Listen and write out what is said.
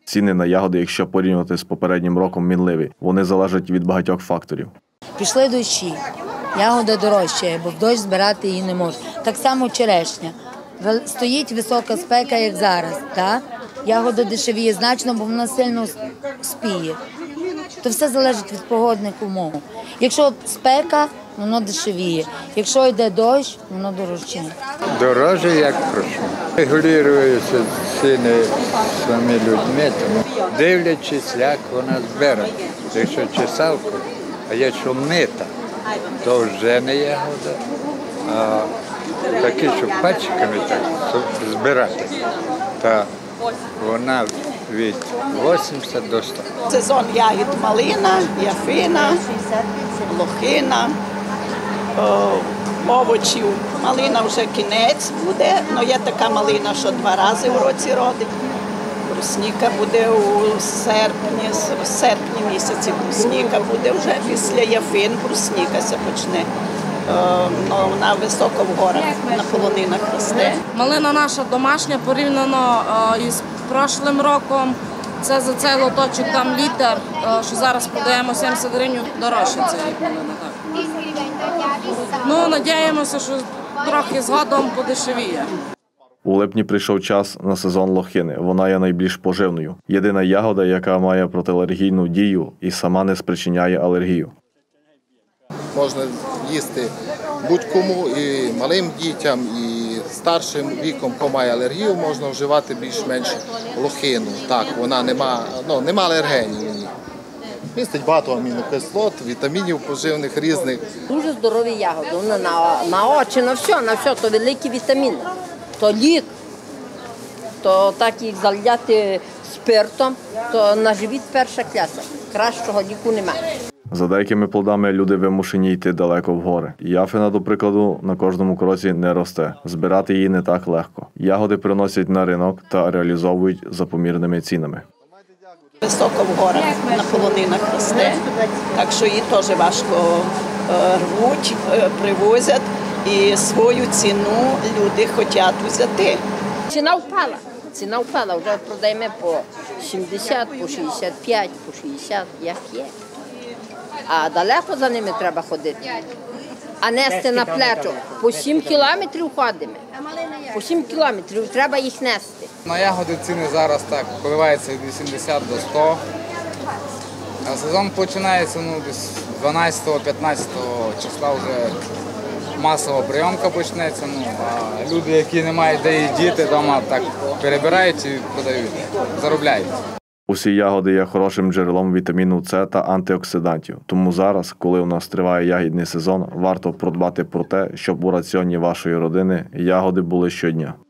Ціни на ягоди, якщо порівнювати з попереднім роком, мінливі. Вони залежать від багатьох факторів. Пішли дощі, ягода дорожчає, бо в дощ збирати її не можна. Так само черешня. Стоїть висока спека, як зараз. Так? Ягода дешевіє значно, бо вона сильно спіє. То все залежить від погодних умов. Якщо спека, воно дешевіє. Якщо йде дощ, воно дорожче. Дороже, як прошу. Регулюються ціни самі людьми, тому дивлячись, як вона збирає. Якщо чесалку, а якщо мита, то вже не ягода, а такі, що пачками так збирати, то вона від 80 до 100. Сезон ягід малина, яфина, лохина, овочів. Малина вже кінець буде, але є така малина, що 2 рази в році родить. Брусніка буде у серпні місяці. Брусніка буде вже після яфин, брусніка се почне. Вона високо в горах, на полонинах росте. Малина наша домашня, порівняно із прошлим роком. Це за цей лоточок там літр, що зараз продаємо 70 гривень, дорожче цієї малини. Ну, надіємося, що трохи згодом подешевіє. У липні прийшов час на сезон лохини. Вона є найбільш поживною. Єдина ягода, яка має протиалергійну дію і сама не спричиняє алергію. Можна їсти будь-кому, і малим дітям, і старшим віком, кому має алергію, можна вживати більш-менш лохину. Так, вона нема алергенів. Містить багато амінокислот, вітамінів поживних різних. Дуже здорові ягоди. Вони на очі, на все, то великі вітаміни. То лік, то так їх заляти спиртом, то на живіт перша класа. Кращого ліку немає. За деякими плодами люди вимушені йти далеко в гори. Яфина, до прикладу, на кожному кроці не росте. Збирати її не так легко. Ягоди приносять на ринок та реалізовують за помірними цінами. Високо в горах, на полонинах росте, так що її теж важко рвуть, привозять. І свою ціну люди хочуть взяти. Ціна впала, вже продаємо по 70, по 65, по 60, як є. А далеко за ними треба ходити, а нести на плечо. По 7 кілометрів ходимо, по 7 кілометрів треба їх нести. На ягоди ціни зараз так коливаються від 80 до 100. А сезон починається десь 12-15 числа вже масова прийомка почнеться, а люди, які не мають де і діти, вдома так перебирають і продають, заробляють. Усі ягоди є хорошим джерелом вітаміну С та антиоксидантів. Тому зараз, коли у нас триває ягідний сезон, варто подбати про те, щоб у раціоні вашої родини ягоди були щодня.